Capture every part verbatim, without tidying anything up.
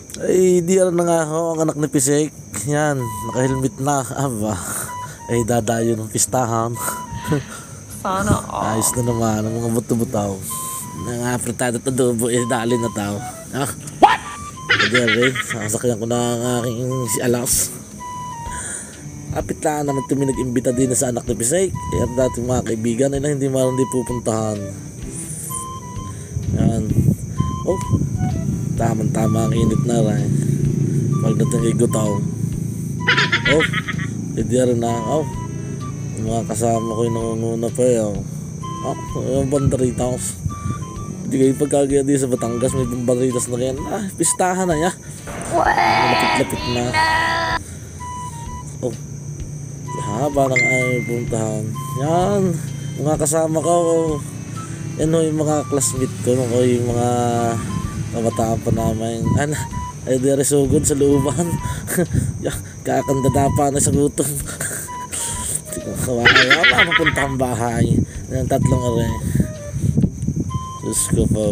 Ay, di na nga ako ang anak ni Pisek. Yan, naka-helmet na. Aba, ay dadayo ng pistahan. Sana all. Ayos na naman ang mga buto-butaw. Nang apretado at adobo, eh, dali na tao. Ah, what? Hindi rin, sasakyan ko na ang aking si Alas. Apit lang naman kami nag-imbita din sa anak ni Pisek. Kaya dati mga kaibigan ay na hindi malang di pupuntahan. Yan. Oh, tamang-tama ang init na rin. Pagdating kay Gutaw. Oh, hindi rin na. Oh, yung mga kasama ko yung nangunguna pa eh. Oh, oh yung banderitas. Hindi kayo pagkagaya din sa Batangas, may banderitas na rin. Ah, pistahan na ya. Malapit-lapit na. Oh, haba ng aming puntahan. Yan, mga kasama ko. Yan o yung mga classmate ko, no? O yung mga kabataan pa namin. Ano, ay di resugod sa looban. Kakandada pa na sa gutom. Kawawa pa, mapunta ang bahay. Yan, tatlong aray. Diyos ko po.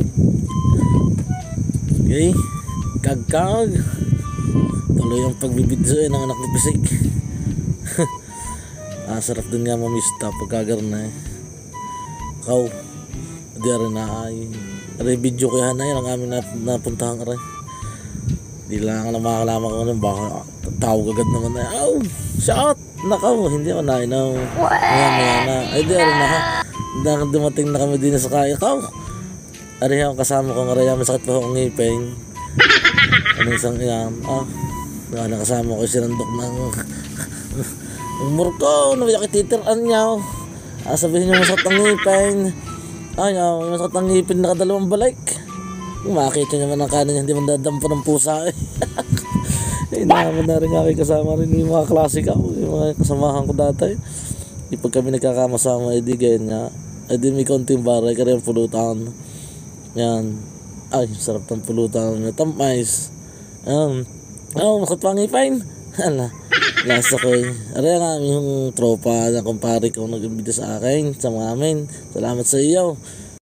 Okay, kagkag. Tuloy ang pagbibidyo eh, ng anak ni Pisik. Ah, sarap din nga mamista pagkagar na eh. Kau, di rin na ay aray video kaya na yun ang aming nap napuntahan aray. Di lang na makakalaman ko nun baka tawag agad naman na aw, shot, nakaw, hindi ako na inaw. Maya maya na, ay di rin na ha. Dahil dumating na kami din sa kaya, kau aray ang kasama ko, aray ang masakit pa akong ngipin. Ano isang yan, ah nakasama ko sinandok ng umur ko, nabiyakititiraan niya. Ah, sabihin niyo masakit ang ngipin. Ay, oh, masakit ang ngipin, nakadalawang balik. Makita niyo naman ang kanan niya, hindi man dadampo ng pusa eh. Eh, naman na rin aking kasama rin yung mga klasika ko, yung mga kasamahan ko dati. Di pag kami nagkakamasama, edi ganyan nga. Edi may konting baray, kaya yung pulutan. Yan. Ay, sarap ng pulutan. Tampais. Yan. Oh, masakit pa ang ngipin. Hala. Lasa ko eh. Aray nga yung tropa na kumpare ko nag-imbita sa akin, sa mga amin. Salamat sa iyo.